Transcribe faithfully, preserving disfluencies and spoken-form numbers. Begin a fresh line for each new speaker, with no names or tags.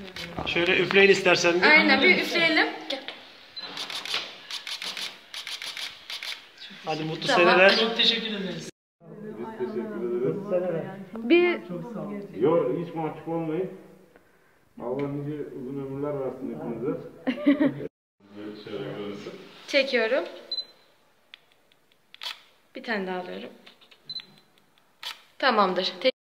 Şöyle üfleyin istersen.
Aynen bir üfleyelim.
Hadi mutlu
Tamam.
seneler.
Çok teşekkür ederiz.
Biz teşekkür ederiz.
Seneler.
Bir
Yok hiç mahcup olmayın. Allah nice uzun ömürler versin hepinize. Şöyle görünsün.
çekiyorum. Bir tane daha alıyorum. Tamamdır.